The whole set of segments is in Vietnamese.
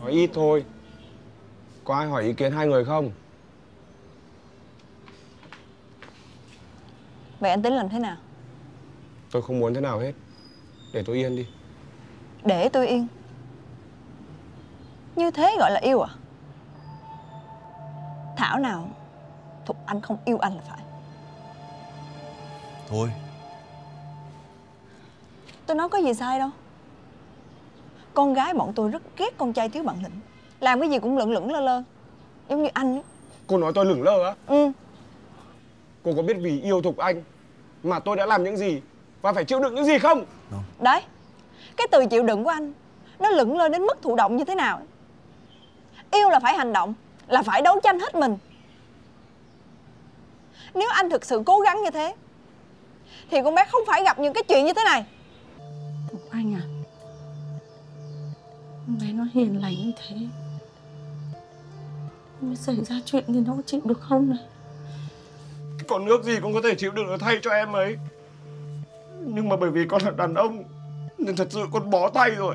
Hỏi ít thôi. Có ai hỏi ý kiến hai người không? Vậy anh tính làm thế nào? Tôi không muốn thế nào hết. Để tôi yên đi. Để tôi yên? Như thế gọi là yêu à? Thảo nào Thục Anh không yêu anh là phải. Thôi. Tôi nói có gì sai đâu. Con gái bọn tôi rất ghét con trai thiếu bản lĩnh. Làm cái gì cũng lững lững lơ lơ. Giống như anh ấy. Cô nói tôi lửng lơ á? Ừ. Cô có biết vì yêu Thục Anh mà tôi đã làm những gì và phải chịu đựng những gì không? Đấy, cái từ chịu đựng của anh nó lững lơ đến mức thụ động như thế nào. Yêu là phải hành động, là phải đấu tranh hết mình. Nếu anh thực sự cố gắng như thế thì con bé không phải gặp những cái chuyện như thế này. Thục Anh à, con bé nó hiền lành như thế, mới xảy ra chuyện thì nó có chịu được không này? Còn nước gì con có thể chịu đựng thay cho em ấy. Nhưng mà bởi vì con là đàn ông nên thật sự con bó tay rồi.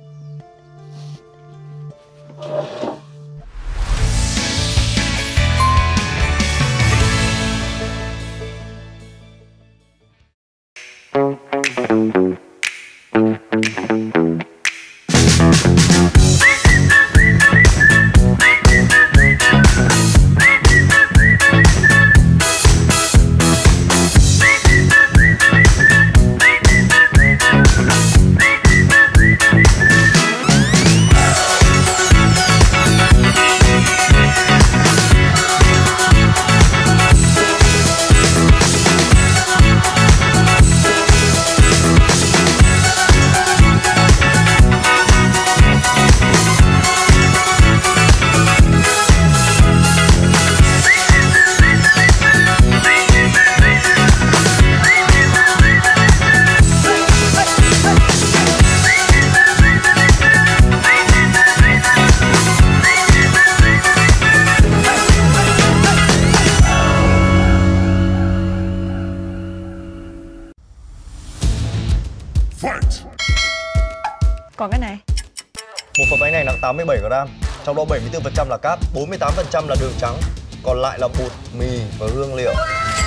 Còn cái này? Một phần bánh này nặng 87 gram, trong đó 74% là cáp, 48% là đường trắng, còn lại là bột, mì và hương liệu.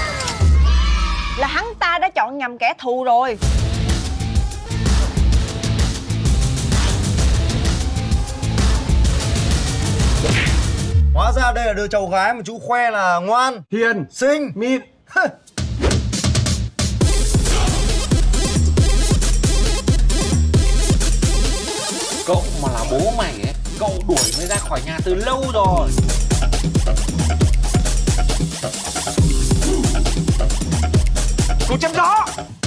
Là hắn ta đã chọn nhầm kẻ thù rồi. Hóa ra đây là đứa cháu gái mà chú khoe là ngoan, Hiền, xinh, mịn. Cậu mà là bố mày ấy, cậu đuổi mới ra khỏi nhà từ lâu rồi. Cô chém gió.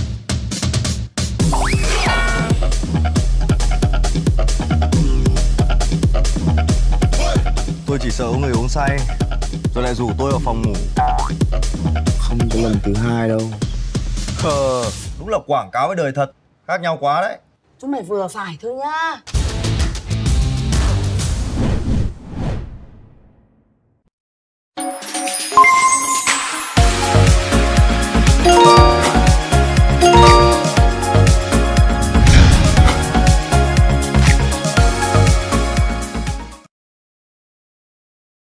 Tôi chỉ sợ có người uống say rồi lại rủ tôi vào phòng ngủ. Không có lần thứ hai đâu. Đúng là quảng cáo với đời thật khác nhau quá đấy. Chúng mày vừa phải thôi nhá.